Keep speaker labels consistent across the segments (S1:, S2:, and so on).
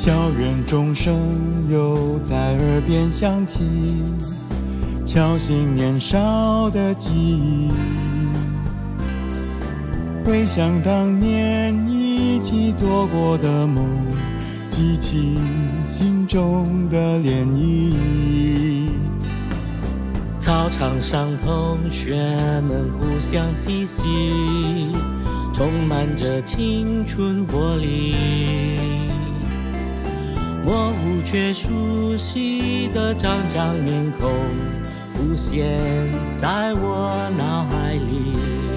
S1: 校园钟声又在耳边响起，敲醒年少的记忆。回想当年一起做过的梦，激起心中的涟漪。
S2: 操场上同学们互相嬉戏，充满着青春活力。模糊却熟悉的张张面孔浮现在我脑海里。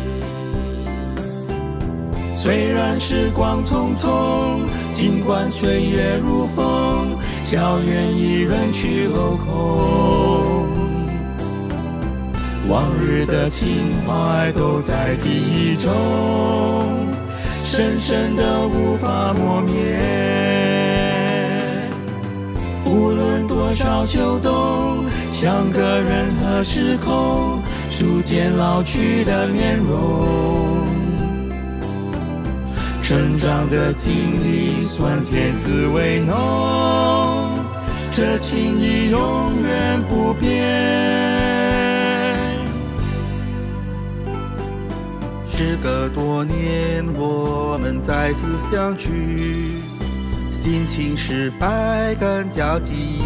S1: 虽然时光匆匆，尽管岁月如风，校园已人去楼空。往日的情怀都在记忆中，深深的无法磨灭。无论多少秋冬，像个人和时空，逐渐老去的面容。成长的经历，酸甜滋味浓，这情谊永远不变。
S3: 时隔多年，我们再次相聚，心情是百感交集。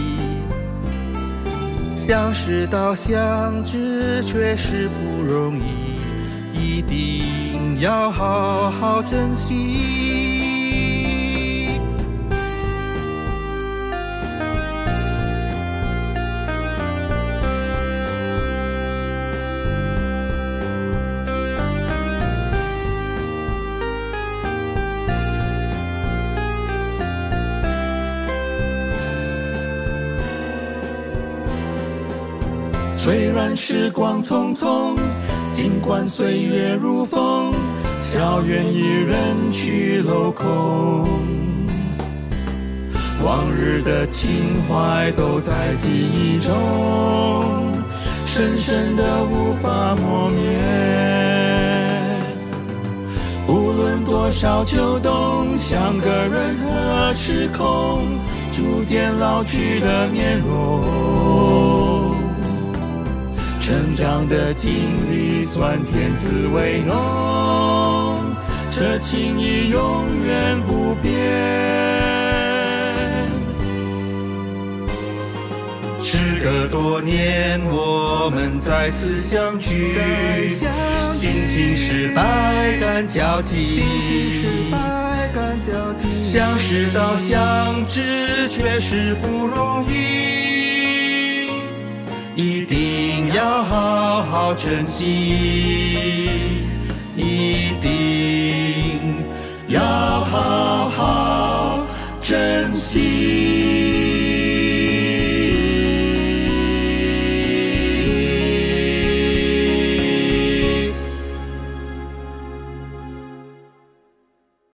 S3: 相识到相知，却是不容易，一定要好好珍惜。
S1: 虽然时光匆匆，尽管岁月如风，校园已人去楼空。往日的情怀都在记忆中，深深的无法磨灭。无论多少秋冬，像个人和时空，逐渐老去的面容。成长的经历，酸甜滋味浓，这情谊永远不变。
S3: 时隔多年，我们再次相聚，心情是百感交集。相识到相知，却是不容易，一定要好好珍惜，一定要好好珍惜。